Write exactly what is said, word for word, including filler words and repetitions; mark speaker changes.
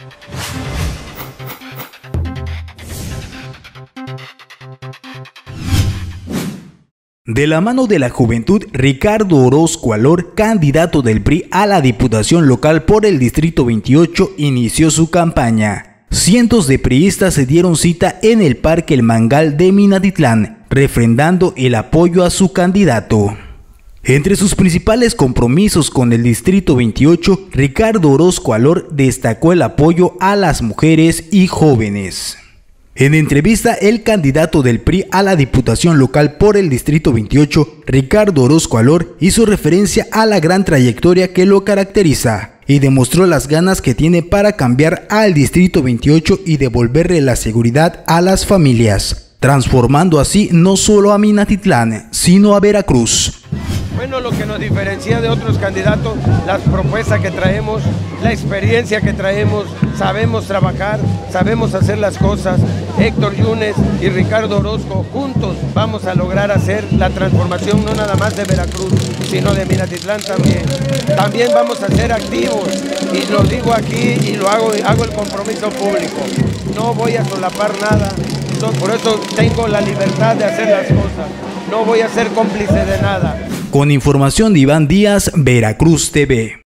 Speaker 1: De la mano de la juventud, Ricardo Orozco Alor, candidato del P R I a la Diputación Local por el Distrito veintiocho, inició su campaña. Cientos de priistas se dieron cita en el Parque El Mangal de Minatitlán, refrendando el apoyo a su candidato. Entre sus principales compromisos con el Distrito veintiocho, Ricardo Orozco Alor destacó el apoyo a las mujeres y jóvenes. En entrevista, el candidato del P R I a la Diputación Local por el Distrito veintiocho, Ricardo Orozco Alor, hizo referencia a la gran trayectoria que lo caracteriza y demostró las ganas que tiene para cambiar al Distrito veintiocho y devolverle la seguridad a las familias, transformando así no solo a Minatitlán, sino a Veracruz.
Speaker 2: Bueno, lo que nos diferencia de otros candidatos, las propuestas que traemos, la experiencia que traemos, sabemos trabajar, sabemos hacer las cosas. Héctor Yunes y Ricardo Orozco juntos vamos a lograr hacer la transformación no nada más de Veracruz, sino de Minatitlán también. También vamos a ser activos, y lo digo aquí y lo hago, hago el compromiso público. No voy a solapar nada, por eso tengo la libertad de hacer las cosas. No voy a ser cómplice de nada.
Speaker 1: Con información de Iván Díaz, Veracruz T V.